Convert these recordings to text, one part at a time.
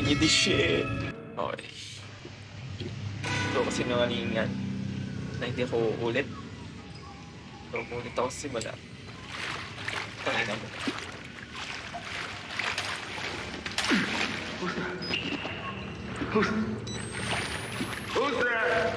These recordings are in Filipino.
you this shit. Okay. Ito kasi nangalingan na hindi ako uulit. So, ulit ako sa simula. Tangina mo. Who's there?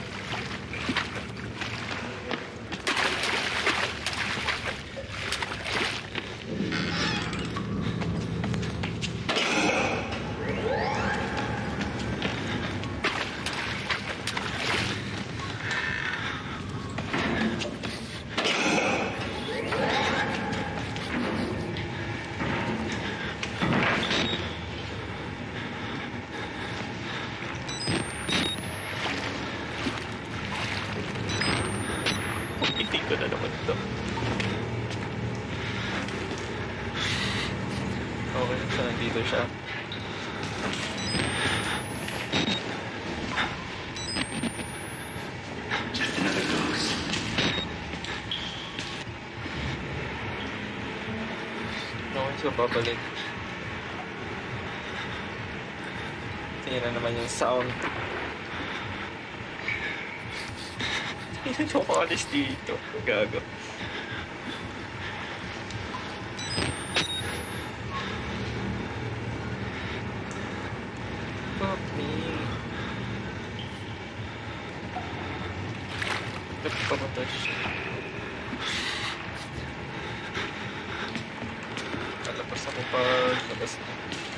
Siya. Just another ghost. Okay, so babalik. Tingnan na naman yung sound. Tingnan ko ako alis dito. Gago. Fuck me. Nagpamatay siya. Kalabas ako pa. Labas na.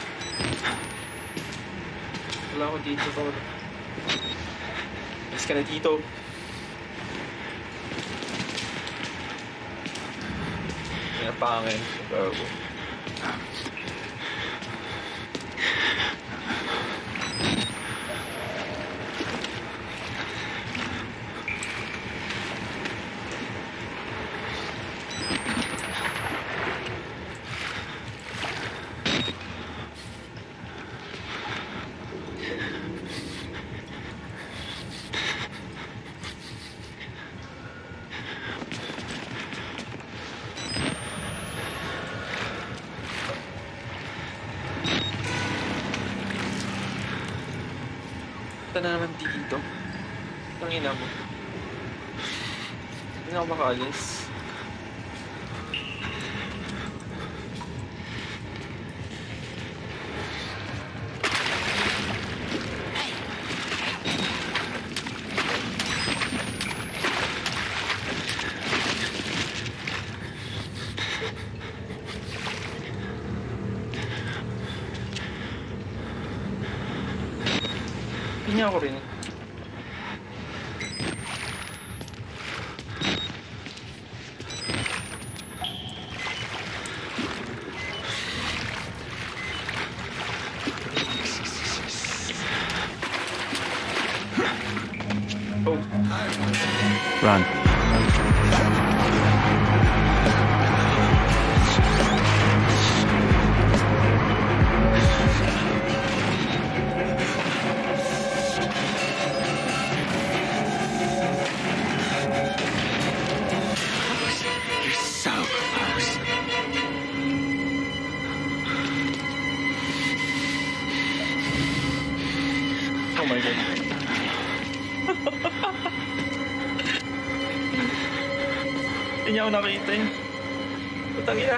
Wala ako dito. Alis ka na dito. May napangin. Gago. Ito na naman dito. Tangina mo. Hindi na ako makaalis. Pinya ako rin. Oh. Run. Oh my god. Hindi niya ako nakita eh. Putang ina.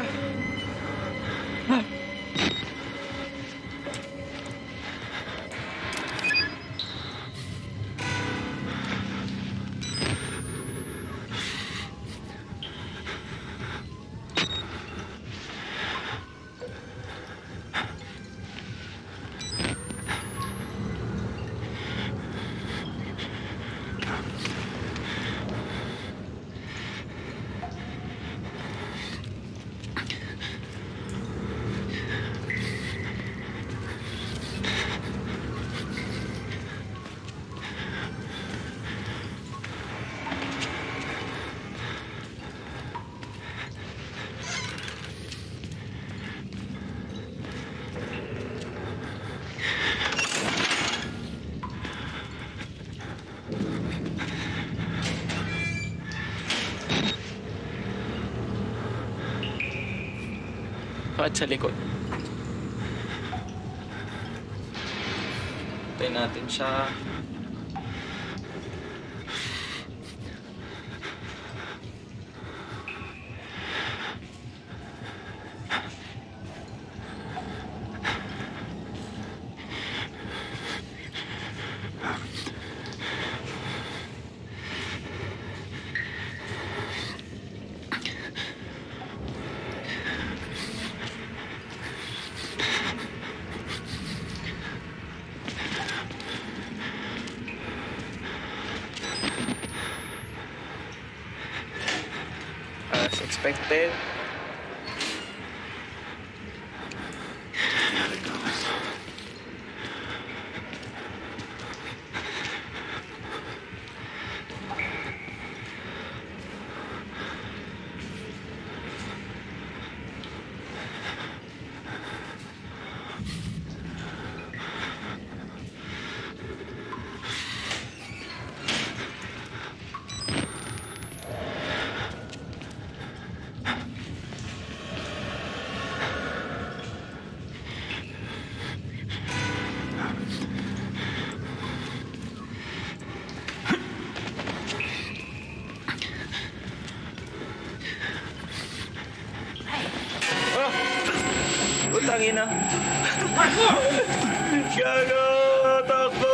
At sa likod. Tayo natin siya. As expected. Another ghost. Putang ina. Gago! Takbo!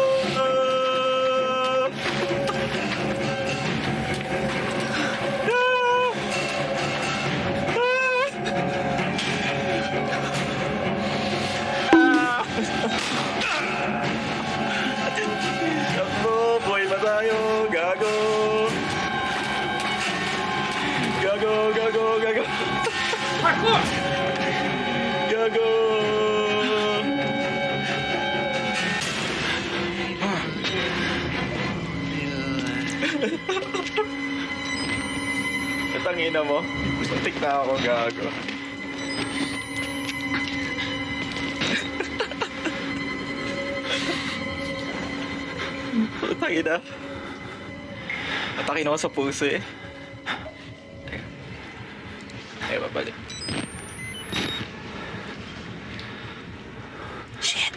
Takbo! Buhay pa tayo! Gago! Gago! Gago! Gago! Gago! Tangina mo. Muntik na ako, gago. Tangina. Atakin ako sa puso eh. Ay, babalik. Shit.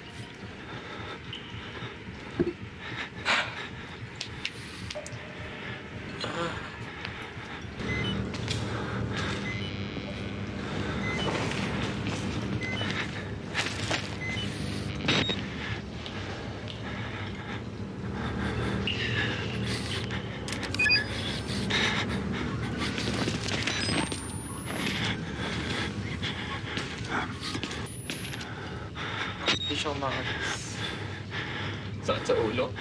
Hindi siya umakas. Sakit sa ulo.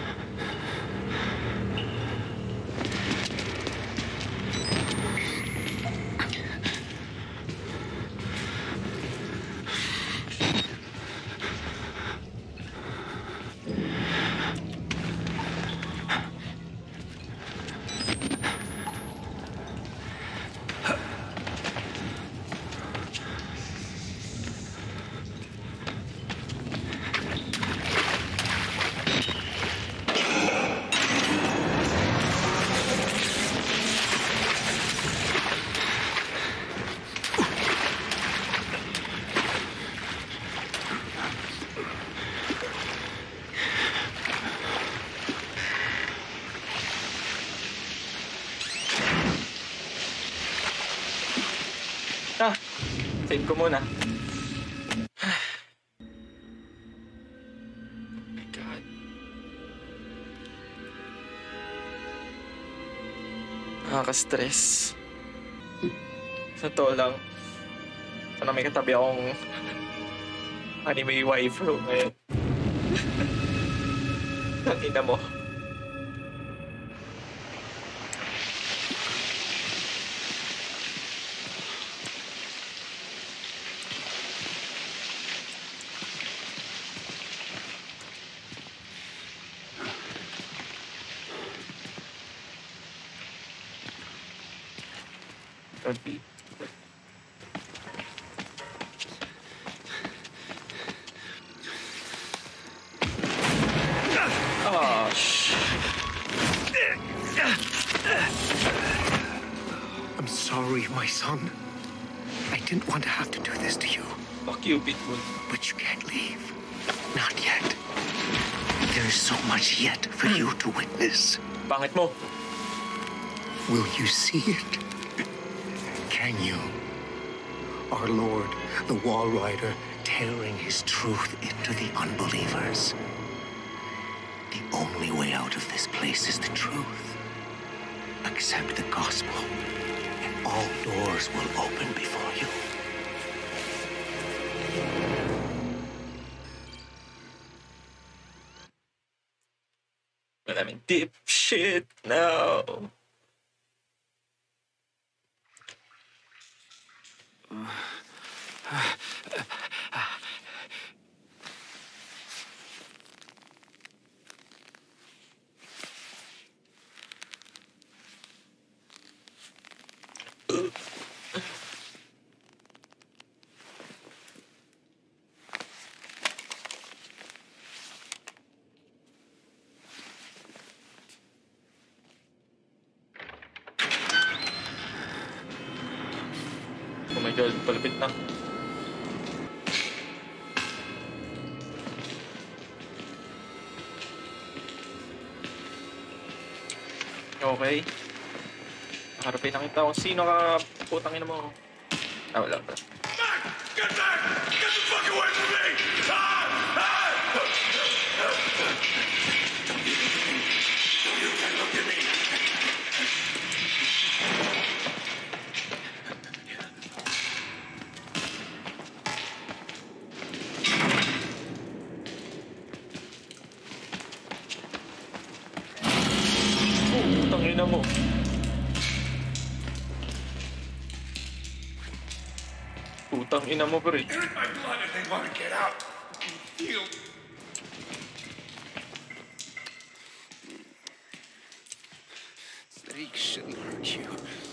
Save ko muna. Oh my God. Nakaka-stress. Sa to lang. Sana may katabi akong anime waifu ngayon. Tangina mo. Don't be. Oh, I'm sorry, my son. I didn't want to have to do this to you. Fuck you, Pitbull. But you can't leave. Not yet. There's so much yet for you to witness. Pangit mo. Will you see it? Can you? Our Lord, the Wall Rider, tearing his truth into the unbelievers. The only way out of this place is the truth. Accept the gospel, and all doors will open before you. But I'm in deep shit now. Oh my god, palapit na. Okay. Harapin nakita kung sino ka putang ina mo. Ah, wala pa. Get back! Get the fuck away from me! You can't look at me! Putang ina mo. Putang ina mo, pre. They're in my blood and they want to get out. I can feel... Snake shouldn't hurt you.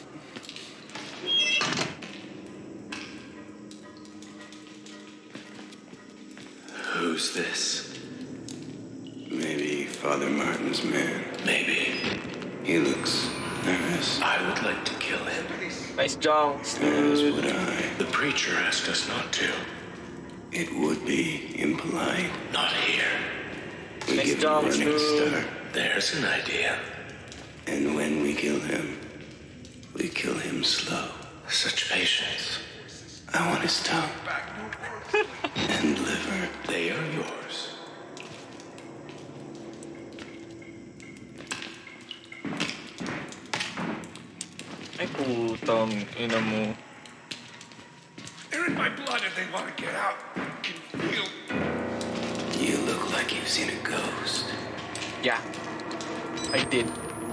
Who's this? Maybe Father Martin's man. Maybe. He looks nervous. I would like to kill him. Nice junks. As would I. The preacher asked us not to. It would be impolite. Not here. We Nice give him a job, running Stu. start. There's an idea. And when we kill him, we kill him slow. Such patience. I want his tongue and liver. They are yours. Ay, putang ina mo. They're in my blood and they want to get out. I can feel... You look like you've seen a ghost. Yeah. I did.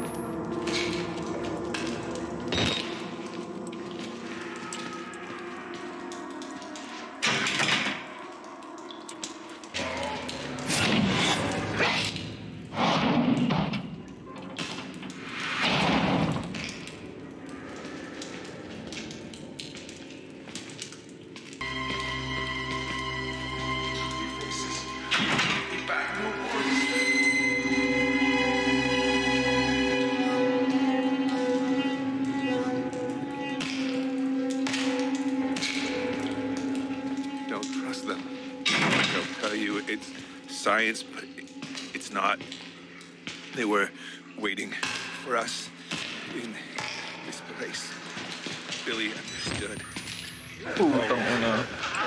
Don't trust them. They'll tell you it's science, but it's not. They were waiting for us in this place. Billy understood. Putang ina.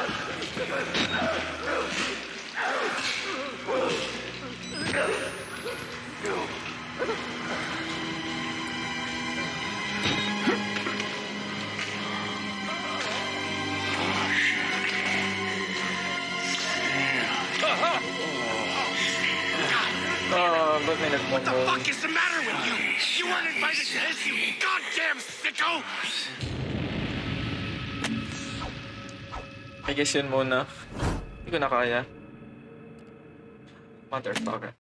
Ba't may What the nagmamahal? fuck is the matter with you? You weren't invited to this, you goddamn sicko! I guess yun muna. Hindi ko na kaya. Motherfucker.